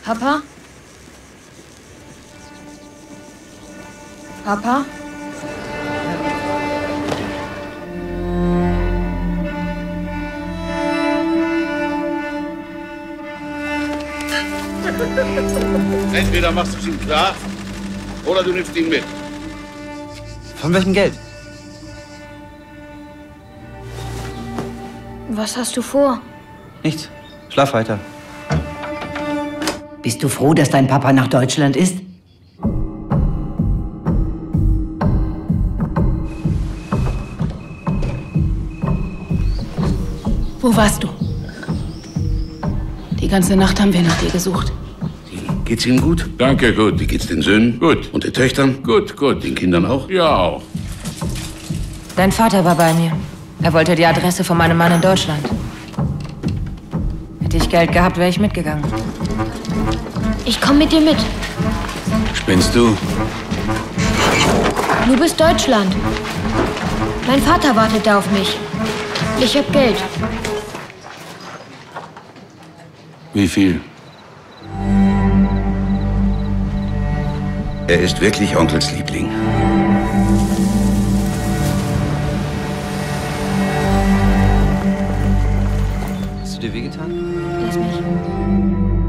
Papa? Papa? Entweder machst du es ihm klar, oder du nimmst ihn mit. Von welchem Geld? Was hast du vor? Nichts. Schlaf weiter. Bist du froh, dass dein Papa nach Deutschland ist? Wo warst du? Die ganze Nacht haben wir nach dir gesucht. Geht's Ihnen gut? Danke, gut. Wie geht's den Söhnen? Gut. Und den Töchtern? Gut, gut. Den Kindern auch? Ja, auch. Dein Vater war bei mir. Er wollte die Adresse von meinem Mann in Deutschland. Hätte ich Geld gehabt, wäre ich mitgegangen. Ich komme mit dir mit. Spinnst du? Du bist Deutschland. Mein Vater wartet da auf mich. Ich hab Geld. Wie viel? Er ist wirklich Onkels Liebling. Hast du dir wehgetan? Lass mich.